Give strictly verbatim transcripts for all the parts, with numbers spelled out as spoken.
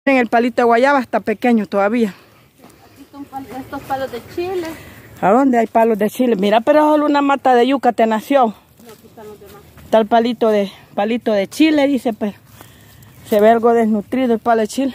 En el palito de guayaba está pequeño todavía. Aquí son pal estos palos de chile. ¿A dónde hay palos de chile? Mira, pero solo una mata de yuca te nació. No, aquí están los demás. Está el palito de, palito de chile, dice, pero se ve algo desnutrido el palo de chile.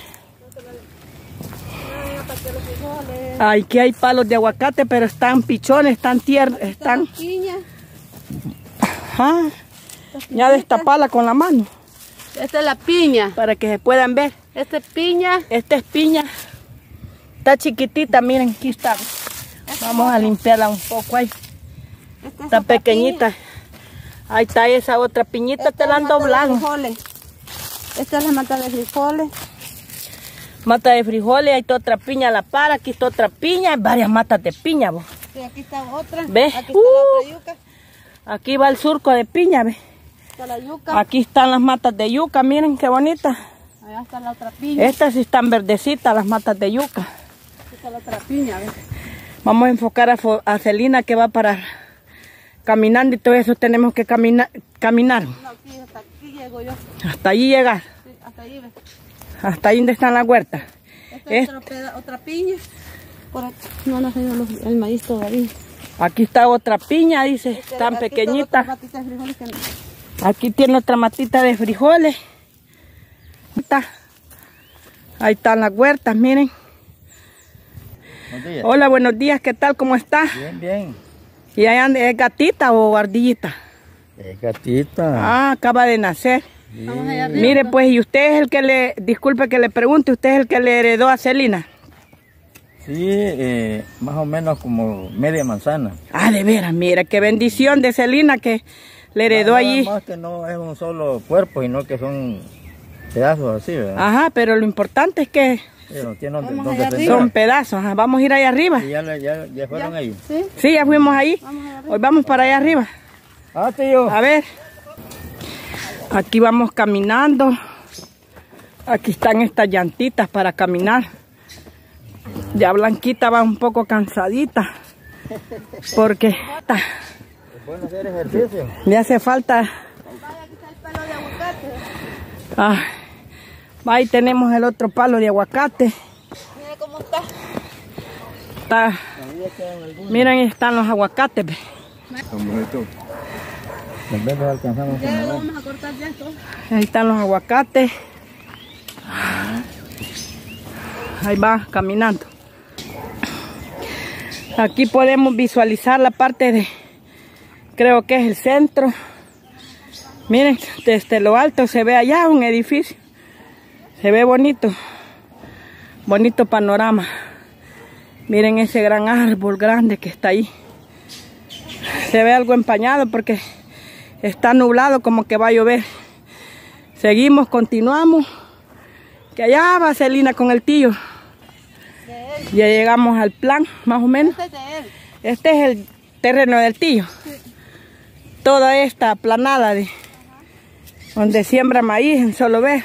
Aquí hay palos de aguacate, pero están pichones, están tiernos, están... Piña. Ajá. Ya destaparla con la mano. Esta es la piña. Para que se puedan ver. Esta es piña. Esta es piña. Está chiquitita, miren, aquí está. Vamos a limpiarla un poco ahí. Esta Está pequeñita. Piña. Ahí está esa otra piñita, esta te la han doblado. Esta es la mata de frijoles. Mata de frijoles, ahí está otra piña a la par, aquí está otra piña, hay varias matas de piña, vos. Sí, aquí está otra. ¿Ves? Aquí está uh, la otra yuca. Aquí va el surco de piña, ¿ves? Está la yuca. Aquí están las matas de yuca, miren qué bonita. Allá está la otra piña. Estas sí están verdecitas, las matas de yuca. Aquí está la otra piña, ¿ves? Vamos a enfocar a, a Celina que va para caminando y todo eso tenemos que camina, caminar. No, aquí, hasta aquí llego yo. Hasta allí llegar. Sí, hasta ahí, ¿ves? Hasta ahí donde están las huertas. Esta es otra, otra piña. Por aquí. No, no ha salido los, el maíz todavía. Aquí está otra piña, dice, Este, tan aquí pequeñita. Otra matita de frijoles que no. Aquí tiene otra matita de frijoles. Ahí están las huertas, miren. Buenos días. Hola, buenos días, ¿qué tal? ¿Cómo está? Bien, bien. ¿Y allá es gatita o ardillita? Es gatita. Ah, acaba de nacer. Sí. Vamos allá arriba. Mire, pues, y usted es el que le, disculpe que le pregunte, usted es el que le heredó a Celina. Sí, eh, más o menos como media manzana. Ah, de veras, mira, qué bendición de Celina que le heredó Nada allí. más que no es un solo cuerpo, sino que son pedazos así, ¿verdad? Ajá, pero lo importante es que Sí, no tiene donde, Vamos donde allá pensar. son pedazos. Ajá, vamos a ir allá arriba. Y ya, le- ya, ya fueron ¿Ya? ahí. Sí. Sí, ya fuimos ahí. Vamos allá arriba. Hoy vamos para allá arriba. Ah, tío. A ver. Aquí vamos caminando. Aquí están estas llantitas para caminar. Ya Blanquita va un poco cansadita. Porque está, Es bueno hacer ejercicio. le hace falta. Vaya, aquí está el palo de aguacate. Ah, ahí tenemos el otro palo de aguacate. Mira cómo está. Está, Ahí ya quedan algunos. miren, están los aguacates. Ve. Son bonitos. Tal vez los alcanzamos Ya a lo ver. vamos a cortar ya esto. Ahí están los aguacates. Ahí va caminando. Aquí podemos visualizar la parte de, creo que es el centro. Miren, desde lo alto se ve allá un edificio. Se ve bonito. Bonito panorama. Miren ese gran árbol grande que está ahí. Se ve algo empañado porque está nublado, como que va a llover. Seguimos, continuamos. Que allá va Celina con el tío. Ya llegamos al plan, más o menos. Este es de él. Este es el terreno del tío. Toda esta aplanada de donde siembra maíz en solo ver.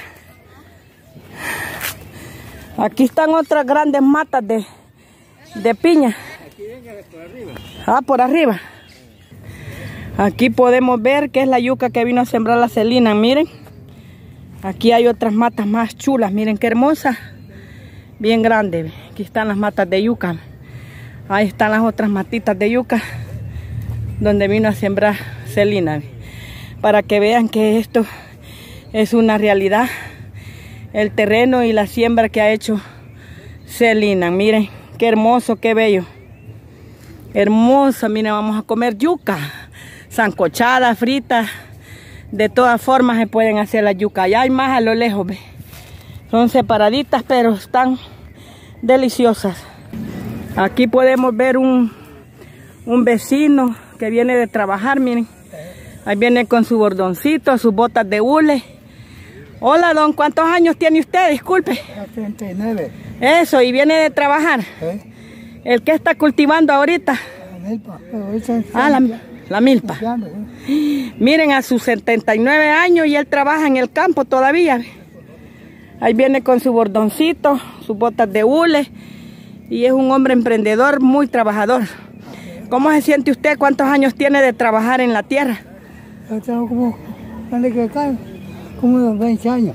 Aquí están otras grandes matas de, de piña. Ah, por arriba. Aquí podemos ver que es la yuca que vino a sembrar la Celina, miren. Aquí hay otras matas más chulas, miren qué hermosa. Bien grande. Aquí están las matas de yuca. Ahí están las otras matitas de yuca donde vino a sembrar Celina. Para que vean que esto es una realidad. El terreno y la siembra que ha hecho Celina. Miren qué hermoso, qué bello. Hermosa, miren, vamos a comer yuca. Sancochada, frita. De todas formas se pueden hacer la yuca. Allá hay más a lo lejos, ¿ve? Son separaditas, pero están deliciosas. Aquí podemos ver un, un vecino que viene de trabajar, miren. Ahí viene con su bordoncito, sus botas de hule. Hola, don, ¿cuántos años tiene usted? Disculpe. treinta y nueve. Eso, y viene de trabajar. ¿Eh? ¿El que está cultivando ahorita? La milpa, pero ahorita está Ah, la, la milpa. limpiando, ¿eh? Miren, a sus setenta y nueve años y él trabaja en el campo todavía. Ahí viene con su bordoncito, sus botas de hule. Y es un hombre emprendedor, muy trabajador. ¿Cómo se siente usted? ¿Cuántos años tiene de trabajar en la tierra? Yo tengo como, ¿dónde que acá? Como unos veinte años.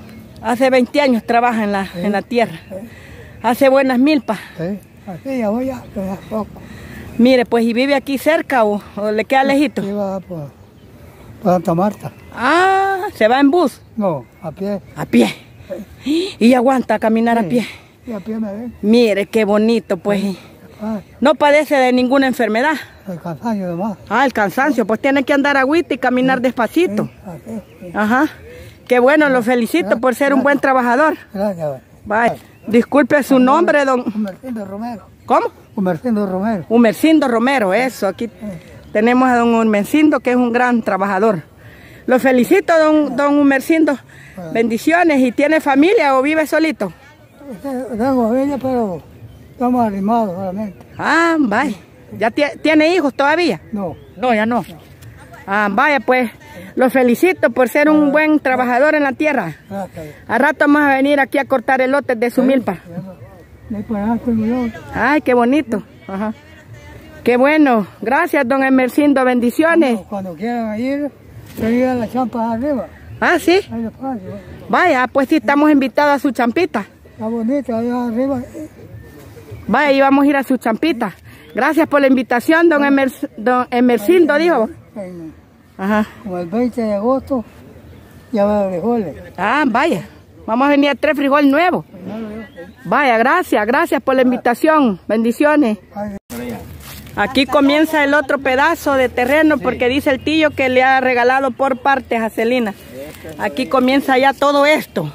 Hace veinte años trabaja en la, Sí. en la tierra. Sí. Hace buenas milpas. Sí. Así ya voy a, pero a poco. Mire, pues, ¿y vive aquí cerca o, o le queda lejito? Iba por, por Santa Marta. Ah, ¿se va en bus? No, a pie. A pie. Y aguanta caminar a Sí. pie. Y a pie me ven. Mire, qué bonito, pues. Ah, No padece de ninguna enfermedad. el cansancio de más. Ah, el cansancio, pues tiene que andar agüita y caminar despacito. Sí, así, sí. Ajá. Qué bueno, lo felicito por ser un buen trabajador. Gracias. Vaya. Disculpe su nombre, don... Humercindo Romero. ¿Cómo? Humercindo Romero. Humercindo Romero, eso. Aquí tenemos a don Humercindo, que es un gran trabajador. Lo felicito, don, don Humercindo. Bendiciones. ¿Y tiene familia o vive solito? Tengo familia, pero estamos arrimados solamente. Ah, vaya. ¿Ya tie- tiene hijos todavía? No. No, ya no. Ah, vaya, pues, lo felicito por ser un buen trabajador en la tierra. Gracias. A rato vamos a venir aquí a cortar elotes de su milpa. De por allá tengo yo. Ay, qué bonito. Ajá. Qué bueno. Gracias, don Emercindo. Bendiciones. Cuando quieran ir, se llegan las champas arriba. Ah, sí. Ahí despacio. Vaya, pues sí, estamos invitados a su champita. Está bonito allá arriba. Vaya, y vamos a ir a su champita. Gracias por la invitación, don, Emer, don Emercindo, dijo. En- Ajá. Como el veinte de agosto, ya va a frijoles. Ah, vaya. Vamos a venir a tres frijol nuevos. Vaya, gracias, gracias por la invitación. Bendiciones. Ay, Aquí comienza el otro pedazo de terreno porque dice el tío que le ha regalado por partes a Celina. Aquí comienza ya todo esto.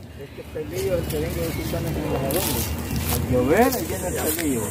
Al llover, ahí viene el pelillo.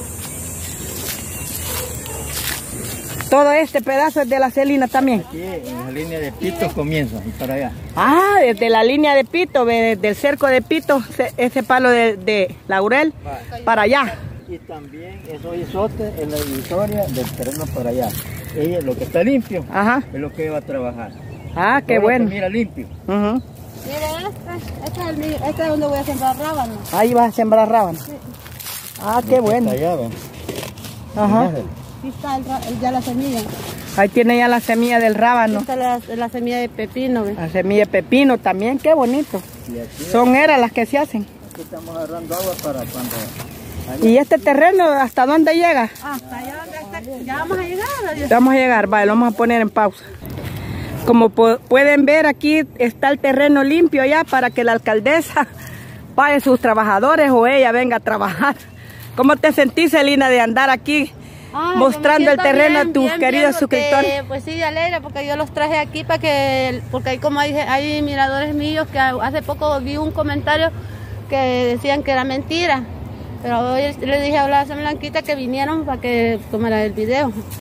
Todo este pedazo es de la Celina también. Aquí en la línea de Pitos comienza y para allá. Ah, desde la línea de Pito, ve- desde el cerco de Pito, se- ese palo de, de laurel para allá. Y también esos isotes en la divisoria del terreno para allá. Ella, lo que está limpio, Ajá. es lo que va a trabajar. Ah, qué Todo lo que bueno. Mira limpio. Ujú. Mire, este, este es, el mío, este es donde voy a sembrar rábano. Ahí vas a sembrar rábano. Ah, qué bueno. Hasta allá va. Ajá. Aquí está el ra- el- ya la semilla. Ahí tiene ya la semilla del Aquí rábano. está la, la semilla de pepino. ¿ve? La semilla de pepino también, qué bonito. Y aquí, Son eras las que se hacen. aquí estamos agarrando agua para cuando... ¿Y este terreno hasta dónde llega? Hasta allá donde está. Ya vamos a llegar. adiós. Vamos a llegar, vale, lo vamos a poner en pausa. Como pu- pueden ver, aquí está el terreno limpio ya para que la alcaldesa pague sus trabajadores o ella venga a trabajar. ¿Cómo te sentís, Celina, de andar aquí Ay, mostrando me el siento terreno bien, a tus bien, queridos bien, porque, suscriptores? Pues sí, alegre, porque yo los traje aquí para que, porque hay como hay, hay miradores míos que hace poco vi un comentario que decían que era mentira. Pero hoy le dije a la Blanquita que vinieron para que tomara el video.